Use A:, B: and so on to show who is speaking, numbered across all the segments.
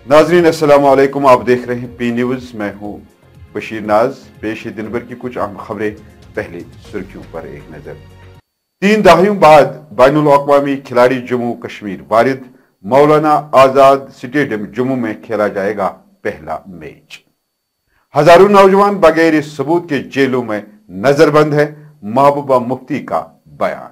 A: नाज़रीन अस्सलाम वालेकुम, आप देख रहे हैं पी न्यूज़। मैं हूं बशीर नाज। पेश है दिन भर की कुछ अहम खबरें। पहले सुर्खियों पर एक नजर। 3 दहाइयों बाद बैनुल अक़वामी खिलाड़ी जम्मू कश्मीर वारिद मौलाना आजाद स्टेडियम जम्मू में खेला जाएगा पहला मैच। हजारों नौजवान बगैर सबूत के जेलों में नजरबंद है, महबूबा मुफ्ती का बयान।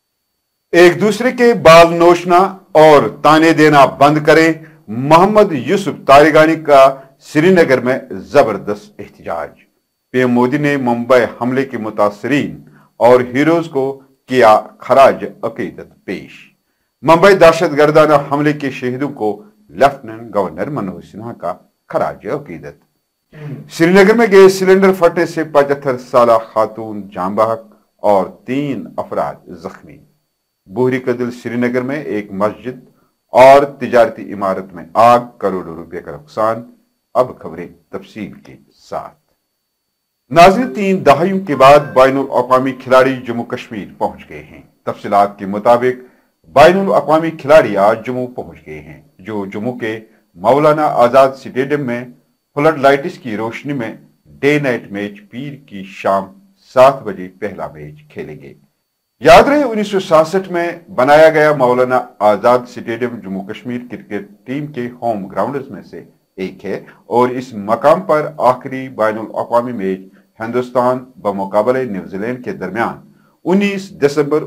A: एक दूसरे के बाल नोचना और ताने देना बंद करें, मोहम्मद यूसुफ तारिगानी का श्रीनगर में जबरदस्त एहतजाज। पीएम मोदी ने मुंबई हमले के मुतासरीन और हीरोज को किया खराज अकीदत पेश। मुंबई दहशतगर्दाना हमले के शहीदों को लेफ्टिनेंट गवर्नर मनोज सिन्हा का खराज अकीदत। श्रीनगर में गैस सिलेंडर फटने से 75 साल खातून जान बहक और 3 अफराद जख्मी। बोहरी कदिल श्रीनगर में एक मस्जिद और तिजारती इमारत में आग, करोड़ों रुपए का नुकसान। अब खबरें तफसील के साथ। नाज़रीन, 3 दहाइयों के बाद बैनुल अक़वामी खिलाड़ी जम्मू कश्मीर पहुंच गए हैं। तफसीलात के मुताबिक बैनुल अक़वामी खिलाड़ी आज जम्मू पहुंच गए हैं, जो जम्मू के मौलाना आजाद स्टेडियम में फ्लड लाइट्स की रोशनी में डे नाइट मैच पीर की शाम 7 बजे पहला मैच खेलेंगे। याद रहे 1966 में बनाया गया Maulana Azad stadium Jammu Kashmir cricket team के होम ग्राउंड्स में से एक है और इस मकाम पर आखिरी बैनुल अक़वामी मैच हिंदुस्तान बमुकाबले न्यूजीलैंड के दरमियान 19 दिसंबर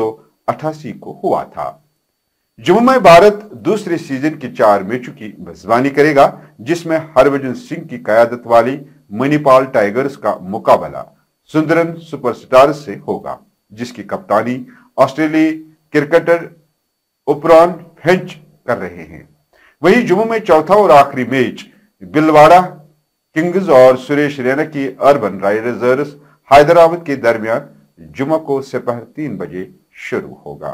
A: 1988 को हुआ था। जम्मू में भारत दूसरे सीजन के 4 मैचों की मेजबानी करेगा, जिसमें हरभजन सिंह की कयादत वाली मणिपाल टाइगर्स का मुकाबला सुंदरन सुपरस्टार्स से होगा, जिसकी कप्तानी ऑस्ट्रेलियाई क्रिकेटर उपरान फिंच कर रहे हैं। वहीं जम्मू में चौथा और आखिरी मैच बिलवाड़ा किंग्स और सुरेश रैना की अर्बन राइडर्स हैदराबाद के दरमियान जुम्मे को दोपहर 3 बजे शुरू होगा।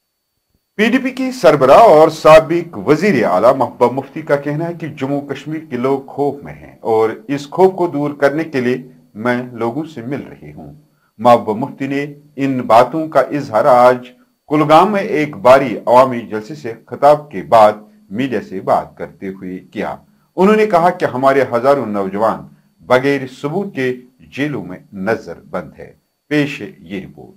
A: पीडीपी की सरबराह और साबिक वजीर आला महबूबा मुफ्ती का कहना है कि जम्मू कश्मीर के लोग खौफ में हैं और इस खौफ को दूर करने के लिए मैं लोगों से मिल रही हूं। महबूबा मुफ्ती ने इन बातों का इजहार आज कुलगाम में एक बारी अवामी जलसे से खिताब के बाद मीडिया से बात करते हुए किया। उन्होंने कहा कि हमारे हजारों नौजवान बगैर सबूत के जेलों में नजरबंद है। पेश है ये रिपोर्ट।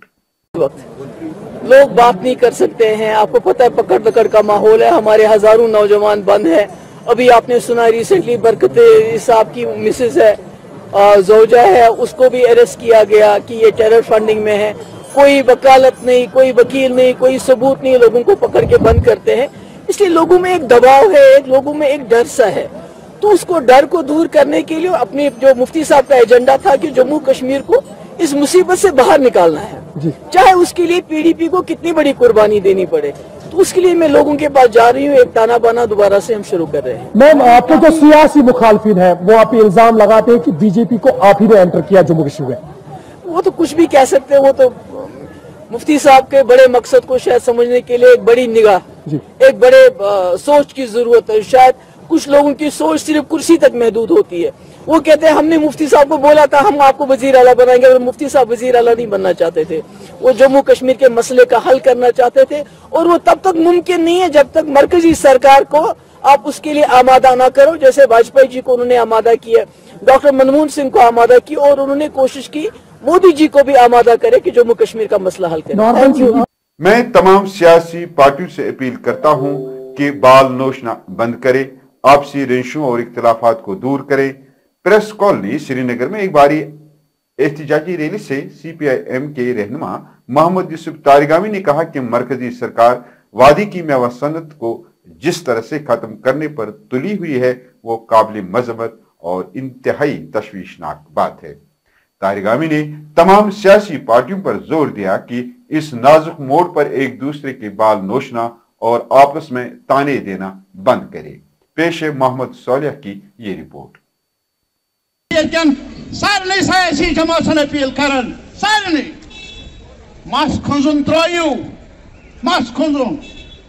B: लोग बात नहीं कर सकते हैं, आपको पता है पकड़ दकड़ का माहौल है, हमारे हजारों नौजवान बंद है। अभी आपने सुना रिसेंटली बरकत साहब की मिसेस है, जोजा है, उसको भी अरेस्ट किया गया कि ये टेरर फंडिंग में है। कोई वकालत नहीं, कोई वकील नहीं, कोई सबूत नहीं, लोगों को पकड़ के बंद करते हैं। इसलिए लोगों में एक दबाव है, लोगों में एक डर सा है। तो उसको डर को दूर करने के लिए अपने जो मुफ्ती साहब का एजेंडा था कि जम्मू कश्मीर को इस मुसीबत से बाहर निकालना है, चाहे उसके लिए पीडीपी को कितनी बड़ी कुर्बानी देनी पड़े। तो उसके लिए मैं लोगों के पास जा रही हूँ। एक ताना बाना दोबारा से हम शुरू कर रहे हैं।
C: मैम, आपके जो सियासी मुखालफिन है वो आप इल्जाम लगाते हैं कि बीजेपी को आप ही ने एंटर किया जम्मू कश्मीर में।
B: वो तो कुछ भी कह सकते हैं, वो तो मुफ्ती साहब के बड़े मकसद को शायद समझने के लिए एक बड़ी निगाह, एक बड़े सोच की जरूरत है। शायद कुछ लोगों की सोच सिर्फ कुर्सी तक महदूद होती है। वो कहते हैं हमने मुफ्ती साहब को बोला था हम आपको वजीर आला बनाएंगे, और मुफ्ती साहब वजीर आला नहीं बनना चाहते थे। वो जम्मू कश्मीर के मसले का हल करना चाहते थे, और वो तब तक मुमकिन नहीं है जब तक मरकजी सरकार को आप उसके लिए आमादा ना करो। जैसे वाजपेयी जी को उन्होंने आमादा किया, डॉक्टर मनमोहन सिंह को आमादा की, और उन्होंने कोशिश की मोदी जी को भी आमादा करे कि जम्मू कश्मीर का मसला हल करें।
A: मैं तमाम सियासी पार्टियों से अपील करता हूं कि बाल नोचना बंद करें, आपसी रंजिशों और इख्तिलाफात को दूर करें। प्रेस कॉलोनी श्रीनगर में एक बारी एहतजाजी रैली से सीपीआईएम के रहनुमा मोहम्मद यूसुफ तारिगानी ने कहा कि मरकजी सरकार वादी की मेवा सनत को जिस तरह से खत्म करने पर तुली हुई है वो काबिल मजम्मत और इंतहाई तशवीशनाक बात है। तारिगानी ने तमाम सियासी पार्टियों पर जोर दिया कि इस नाजुक मोड़ पर एक दूसरे के बाल नोचना और आपस में ताने देना बंद करे। पेश है मोहम्मद सोलिया की ये रिपोर्ट।
D: सारे सियासी जमातन अपील करन, सारे मस खुंजुन त्रो मस खुंजुन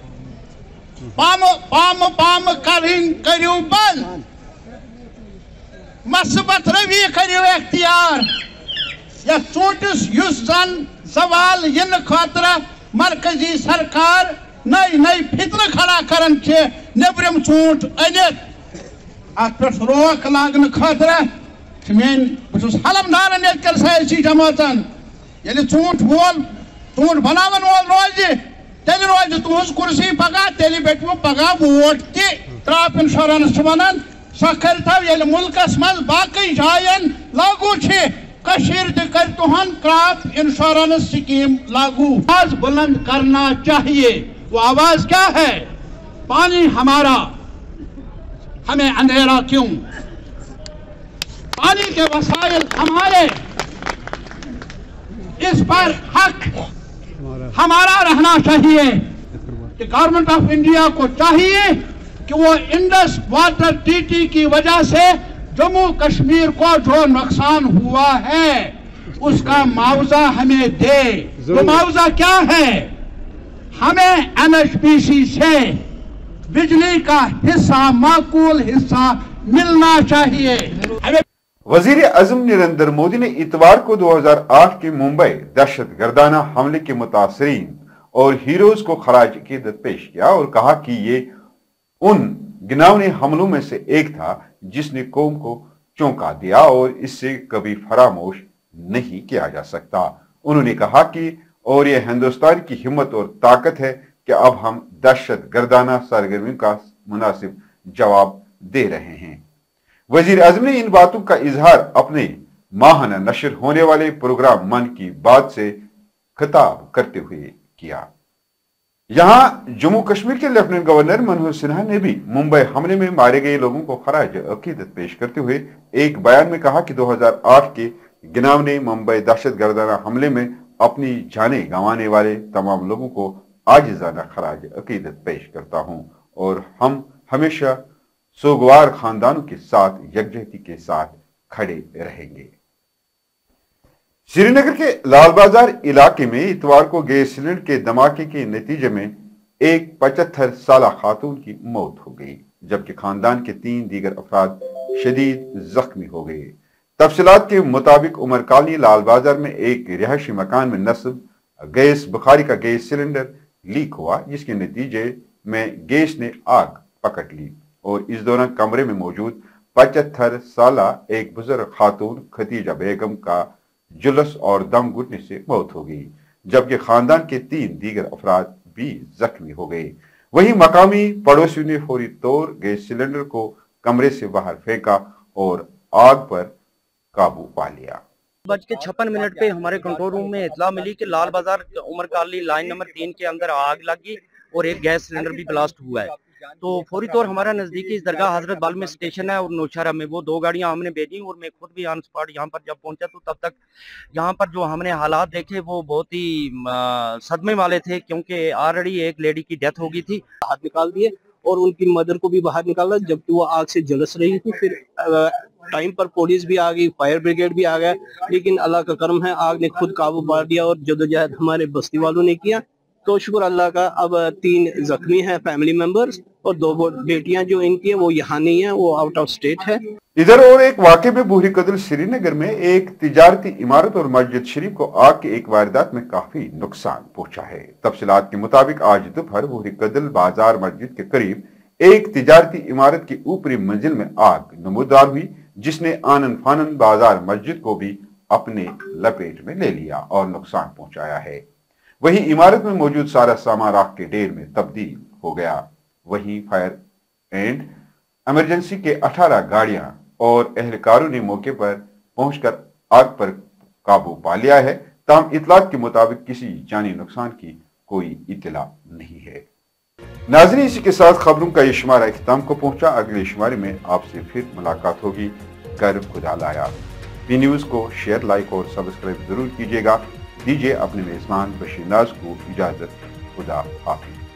D: पाम पाम करियो बंद, मसबत रवि करियो इख्तियार। या चोटिस युस जन सवाल इन खतर मरकजी सरकार नई नई फितर खड़ा करन के नेबरम चूंट अनित अत पे रोक लागन खतरा मेन बहुत हलमदारन यत सयासी जमातन ये चूंट वोल चूंट बनावन वोल रोज तेल रोज तुहज कुर्सी पगह तेल बेटो पगह वोट ति क्रॉप इंश्योरेंस वनान सह करथव ये मुल्कस मज बाकी जायन लागू कशीर कर तुहन क्रॉप इंश्योरेंस स्कीम लागू आवाज बुलंद करना चाहिए। वो आवाज क्या है? पानी हमारा, हमें अंधेरा क्यों? पानी के वसाइल हमारे, इस पर हक हमारा रहना चाहिए। कि गवर्नमेंट ऑफ इंडिया को चाहिए कि वो इंडस वाटर ट्रीटी की वजह से जम्मू कश्मीर को जो नुकसान हुआ है उसका मुआवजा हमें दे। वो मुआवजा क्या है? हमें एनएचपीसी से बिजली का हिस्सा, माकूल हिस्सा मिलना चाहिए।
A: वजीर आजम नरेंद्र मोदी ने इतवार को 2008 के मुंबई दहशत गर्दाना हमले के मुतासरीन और हीरोज को खराज अकीदत पेश किया और कहा कि ये उन गिनावने हमलों में से एक था जिसने कौम को चौंका दिया और इससे कभी फरामोश नहीं किया जा सकता। उन्होंने कहा कि और यह हिंदुस्तान की हिम्मत और ताकत है कि अब हम दहशत गर्दाना सरगर्मियों का मुनासिब जवाब दे रहे हैं। वजीर आजम ने इन बातों का इजहार अपने माहाना नशर होने वाले प्रोग्राम मन की बात से खिताब करते हुए किया। यहां जम्मू कश्मीर के लेफ्टिनेंट गवर्नर मनोहर सिन्हा ने भी मुंबई हमले में मारे गए लोगों को खराज अकीदत पेश करते हुए एक बयान में कहा कि 2008 के गिनावने मुंबई दहशत गर्दाना हमले में अपनी जानें गंवाने वाले तमाम लोगों को आजिजाना खराज अकीदत पेश करता हूं और हम हमेशा सोगवार खानदानों के साथ यकजहती के साथ खड़े रहेंगे। श्रीनगर के लाल बाजार इलाके में इतवार को गैस सिलेंडर के धमाके के नतीजे में एक 75 साला खातून की मौत हो गई जबकि खानदान के 3 दीगर अफराद शदीद जख्मी हो गए। तफसीलात के मुताबिक उमर कॉलोनी लाल बाजार में एक रिहायशी मकान में नस्ब गैस बुखारी का गैस सिलेंडर लीक हुआ जिसके नतीजे में गैस ने आग पकड़ ली और इस दौरान कमरे में मौजूद 75 साला एक बुजुर्ग खातून खतीजा बेगम का जुलस और दम घुटने से मौत हो गई जबकि खानदान के 3 दीगर अफराद भी जख्मी हो गए। वहीं मकामी पड़ोसियों ने फौरी तौर गैस सिलेंडर को कमरे से बाहर फेंका और आग पर काबू पा लिया।
E: 56 पे हमारे कंट्रोल रूम में इतला मिली कि लाल बाजार उमर कॉलोनी लाइन नंबर 3 के अंदर आग लगी और एक गैस सिलेंडर भी ब्लास्ट हुआ है। तो फौरी तौर हमारा नजदीकी इस दरगाह हजरत बाल में स्टेशन है और नौशहरा में वो 2 गाड़ियां हमने भेजी और मैं खुद भी ऑन स्पॉट यहाँ पर जब पहुंचा तो तब तक यहाँ पर जो हमने हालात देखे वो बहुत ही सदमे वाले थे क्योंकि ऑलरेडी एक लेडी की डेथ हो गई थी।
F: हाथ निकाल दिए और उनकी मदर को भी बाहर निकाला जबकि वो आग से झुलस रही थी। फिर टाइम पर पुलिस भी आ गई, फायर ब्रिगेड भी आ गया, लेकिन अल्लाह का करम है आग ने खुद काबू पा दिया और जदोजहद हमारे बस्ती वालों ने किया तो शुक्र अल्लाह का। अब 3 जख्मी हैं फैमिली मेंबर्स और 2 बेटियां जो इनकी है वो यहाँ नहीं है, वो आउट ऑफ स्टेट है।
A: इधर और एक वाक़े में बूढ़ी कदल श्रीनगर में एक तिजारती इमारत और मस्जिद शरीफ को आग की एक वारदात में काफी नुकसान पहुंचा है। तफसीलात के मुताबिक आज दोपहर बूढ़ी कदल बाजार मस्जिद के करीब एक तिजारती इमारत की ऊपरी मंजिल में आग नमूदार हुई जिसने आनन फानन बाजार मस्जिद को भी अपने लपेट में ले लिया और नुकसान पहुंचाया है। वहीं इमारत में मौजूद सारा सामान आग के ढेर में तब्दील हो गया। वहीं फायर एंड इमरजेंसी के 18 गाड़ियां और एहलकारों ने मौके पर पहुंचकर आग पर काबू पा लिया है। ताम इतलात के मुताबिक किसी जानी नुकसान की कोई इतला नहीं है। नाज़रीन, इसी के साथ खबरों का ये शुमारा इख्तिताम को पहुंचा। अगले शुमारे में आपसे फिर मुलाकात होगी। कर खुदा लाया। पी न्यूज को शेयर, लाइक और सब्सक्राइब जरूर कीजिएगा। दीजिए अपने मेजबान बशीर नाज को इजाजत। खुदा हाफिज।